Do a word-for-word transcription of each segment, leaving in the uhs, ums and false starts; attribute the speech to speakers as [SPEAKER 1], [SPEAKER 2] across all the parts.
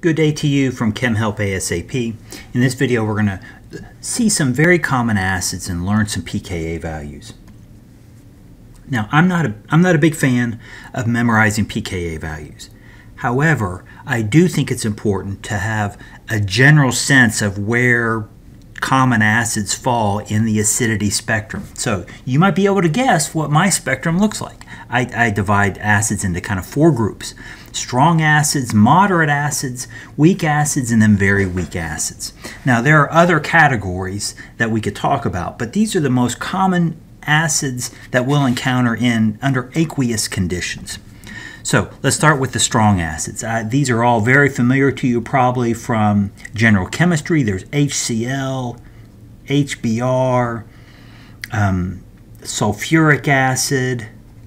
[SPEAKER 1] Good day to you from Chem Help ASAP. In this video we're going to see some very common acids and learn some pKa values. Now I'm not a, I'm not a big fan of memorizing pKa values. However, I do think it's important to have a general sense of where common acids fall in the acidity spectrum. So you might be able to guess what my spectrum looks like. I, I divide acids into kind of four groups: strong acids, moderate acids, weak acids, and then very weak acids. Now there are other categories that we could talk about, but these are the most common acids that we'll encounter in under aqueous conditions. So let's start with the strong acids. Uh, these are all very familiar to you probably from general chemistry. There's HCl, H B r, um, sulfuric acid.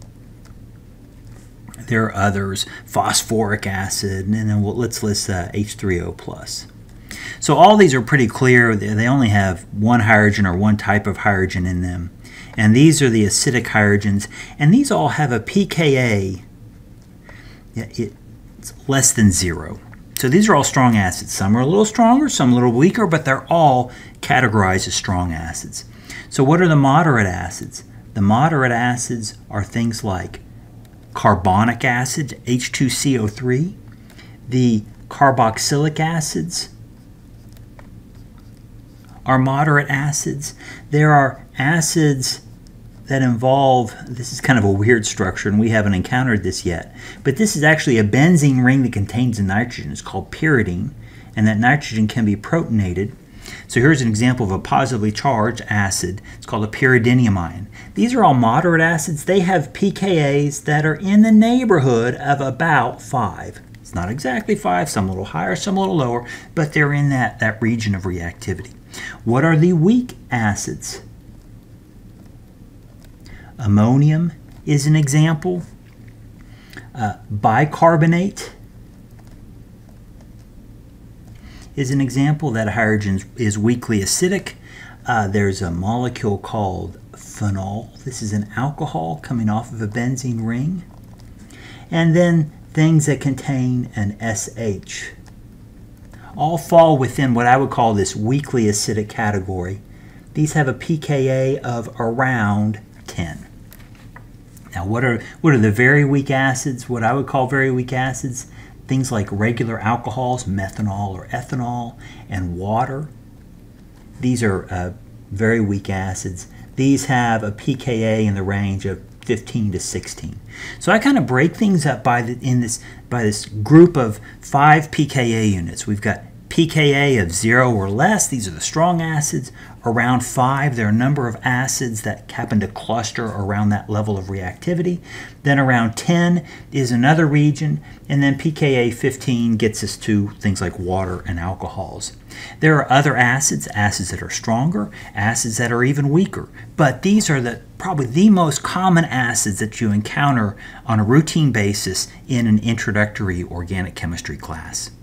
[SPEAKER 1] There are others, phosphoric acid, and then we'll, let's list uh, H three O plus. So all these are pretty clear. They only have one hydrogen or one type of hydrogen in them. And these are the acidic hydrogens. And these all have a pKa it's less than zero. So these are all strong acids. Some are a little stronger, some a little weaker, but they're all categorized as strong acids. So what are the moderate acids? The moderate acids are things like carbonic acid, H two C O three, the carboxylic acids are moderate acids. There are acids that involve, this is kind of a weird structure and we haven't encountered this yet, but this is actually a benzene ring that contains a nitrogen. It's called pyridine, and that nitrogen can be protonated. So here's an example of a positively charged acid. It's called a pyridinium ion. These are all moderate acids. They have pKa's that are in the neighborhood of about five. It's not exactly five, some a little higher, some a little lower, but they're in that, that region of reactivity. What are the weak acids? Ammonium is an example. Uh, bicarbonate is an example. That hydrogen is weakly acidic. Uh, there's a molecule called phenol. This is an alcohol coming off of a benzene ring. And then things that contain an S H all fall within what I would call this weakly acidic category. These have a pKa of around ten. Now what are, what are the very weak acids? What I would call very weak acids? Things like regular alcohols, methanol or ethanol, and water. These are uh, very weak acids. These have a pKa in the range of fifteen to sixteen. So I kind of break things up by the, in this, by this group of five pKa units. We've got pKa of zero or less. These are the strong acids. Around five, there are a number of acids that happen to cluster around that level of reactivity. Then around ten is another region, and then pKa fifteen gets us to things like water and alcohols. There are other acids, acids that are stronger, acids that are even weaker, but these are the probably the most common acids that you encounter on a routine basis in an introductory organic chemistry class.